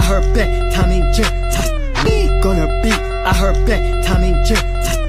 I heard back, time in jail. Gonna be, I heard back, time in jail.